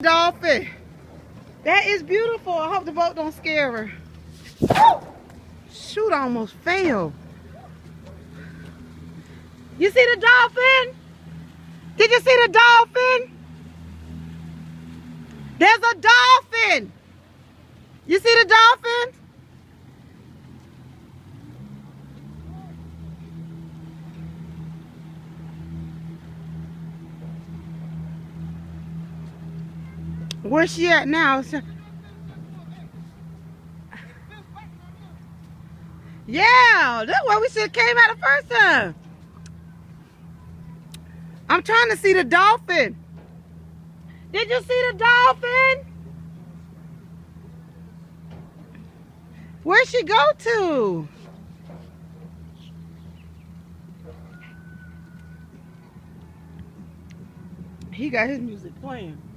Dolphin. That is beautiful. I hope the boat don't scare her. Woo! Shoot, I almost fell. You see the dolphin? Did you see the dolphin? There's a dolphin. You see the dolphin? Where's she at now? Yeah, that's why we should have came out the first time. I'm trying to see the dolphin. Did you see the dolphin? Where'd she go to? He got his music playing.